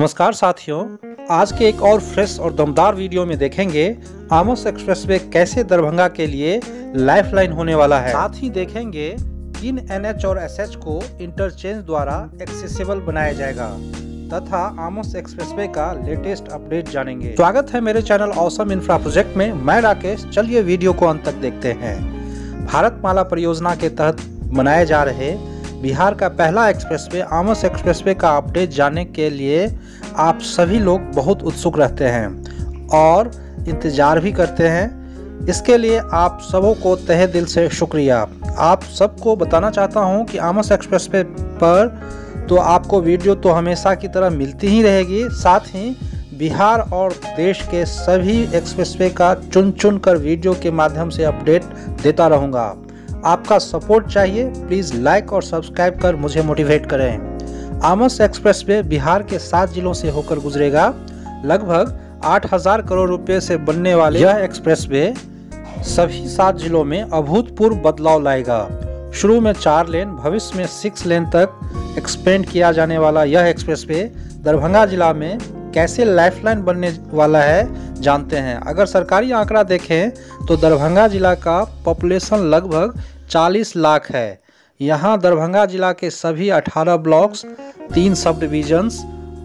नमस्कार साथियों, आज के एक और फ्रेश और दमदार वीडियो में देखेंगे आमोस एक्सप्रेसवे कैसे दरभंगा के लिए लाइफलाइन होने वाला है। साथ ही देखेंगे किन एनएच और एसएच को इंटरचेंज द्वारा एक्सेसिबल बनाया जाएगा तथा आमोस एक्सप्रेसवे का लेटेस्ट अपडेट जानेंगे। स्वागत है मेरे चैनल ऑसम इंफ्रा प्रोजेक्ट में। मैं राकेश। चलिए वीडियो को अंत तक देखते हैं। भारतमाला परियोजना के तहत बनाए जा रहे बिहार का पहला एक्सप्रेसवे आमोस एक्सप्रेसवे का अपडेट जानने के लिए आप सभी लोग बहुत उत्सुक रहते हैं और इंतज़ार भी करते हैं। इसके लिए आप सबों को तहे दिल से शुक्रिया। आप सबको बताना चाहता हूं कि आमोस एक्सप्रेसवे पर तो आपको वीडियो तो हमेशा की तरह मिलती ही रहेगी। साथ ही बिहार और देश के सभी एक्सप्रेसवे का चुन कर वीडियो के माध्यम से अपडेट देता रहूँगा। आपका सपोर्ट चाहिए। प्लीज़ लाइक और सब्सक्राइब कर मुझे मोटिवेट करें। आमोस एक्सप्रेसवे बिहार के 7 जिलों से होकर गुजरेगा। लगभग 8,000 करोड़ रुपए से बनने वाले यह एक्सप्रेसवे सभी 7 जिलों में अभूतपूर्व बदलाव लाएगा। शुरू में 4 लेन, भविष्य में 6 लेन तक एक्सपेंड किया जाने वाला यह एक्सप्रेसवे दरभंगा जिला में कैसे लाइफलाइन बनने वाला है जानते हैं। अगर सरकारी आंकड़ा देखें तो दरभंगा जिला का पॉपुलेशन लगभग 40 लाख है। यहाँ दरभंगा जिला के सभी 18 ब्लॉक्स, 3 सब डिविजन्स,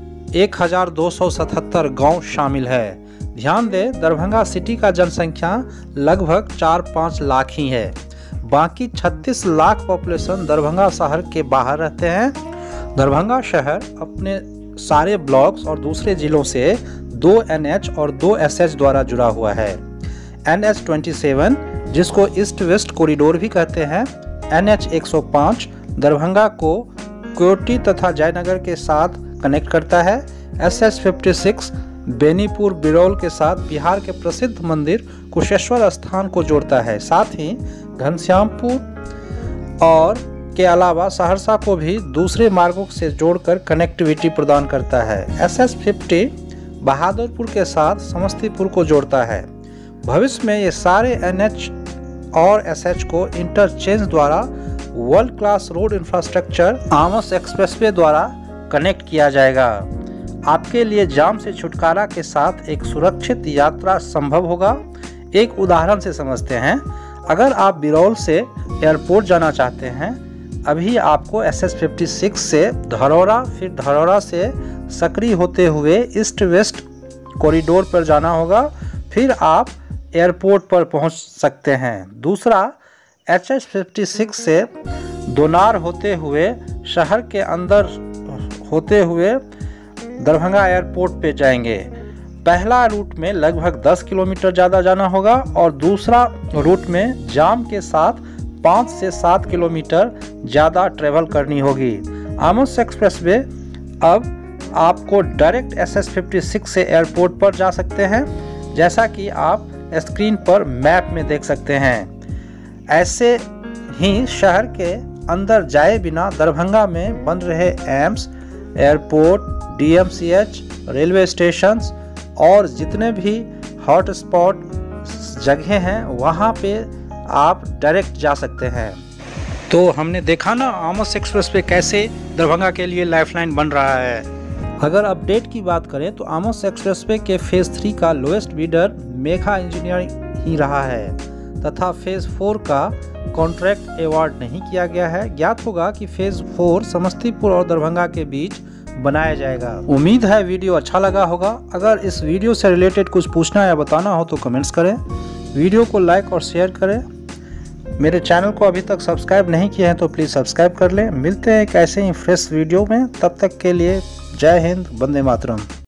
1277 गांव शामिल है। ध्यान दें, दरभंगा सिटी का जनसंख्या लगभग 4-5 लाख ही है। बाकी 36 लाख पॉपुलेशन दरभंगा शहर के बाहर रहते हैं। दरभंगा शहर अपने सारे ब्लॉक्स और दूसरे जिलों से 2 एनएच और 2 एसएच द्वारा जुड़ा हुआ है। NH 27 जिसको ईस्ट वेस्ट कॉरिडोर भी कहते हैं, NH 105 दरभंगा को कोटी तथा जयनगर के साथ कनेक्ट करता है। SH 56 बेनीपुर बिरौल के साथ बिहार के प्रसिद्ध मंदिर कुशेश्वर स्थान को जोड़ता है। साथ ही घनश्यामपुर और के अलावा सहरसा को भी दूसरे मार्गों से जोड़कर कनेक्टिविटी प्रदान करता है। SH 50 बहादुरपुर के साथ समस्तीपुर को जोड़ता है। भविष्य में ये सारे NH और SH को इंटरचेंज द्वारा world class road infrastructure Amas expressway द्वारा कनेक्ट किया जाएगा। आपके लिए जाम से छुटकारा के साथ एक सुरक्षित यात्रा संभव होगा। एक उदाहरण से समझते हैं। अगर आप बिरौल से एयरपोर्ट जाना चाहते हैं, अभी आपको SH 56 से धरौरा, फिर धरौरा से सकरी होते हुए ईस्ट वेस्ट कॉरिडोर पर जाना होगा, फिर आप एयरपोर्ट पर पहुंच सकते हैं। दूसरा, SH 56 से दोनार होते हुए शहर के अंदर होते हुए दरभंगा एयरपोर्ट पे जाएंगे। पहला रूट में लगभग 10 किलोमीटर ज़्यादा जाना होगा और दूसरा रूट में जाम के साथ 5 से 7 किलोमीटर ज़्यादा ट्रेवल करनी होगी। आमोस एक्सप्रेसवे अब आपको डायरेक्ट SH 56 से एयरपोर्ट पर जा सकते हैं, जैसा कि आप स्क्रीन पर मैप में देख सकते हैं। ऐसे ही शहर के अंदर जाए बिना दरभंगा में बन रहे AIIMS, airport, DMCH, railway stations और जितने भी हॉट स्पॉट जगह हैं वहाँ पे आप डायरेक्ट जा सकते हैं। तो हमने देखा ना आमोस एक्सप्रेसवे कैसे दरभंगा के लिए लाइफलाइन बन रहा है। अगर अपडेट की बात करें तो आमोस एक्सप्रेसवे के फेज़ 3 का लोएस्ट बिडर मेघा इंजीनियरिंग ही रहा है तथा फेज़ 4 का कॉन्ट्रैक्ट अवार्ड नहीं किया गया है। ज्ञात होगा कि फेज़ 4 समस्तीपुर और दरभंगा के बीच बनाया जाएगा। उम्मीद है वीडियो अच्छा लगा होगा। अगर इस वीडियो से रिलेटेड कुछ पूछना या बताना हो तो कमेंट्स करें। वीडियो को लाइक और शेयर करें। मेरे चैनल को अभी तक सब्सक्राइब नहीं किया है तो प्लीज़ सब्सक्राइब कर लें। मिलते हैं एक ऐसे ही फ्रेश वीडियो में। तब तक के लिए जय हिंद, वंदे मातरम।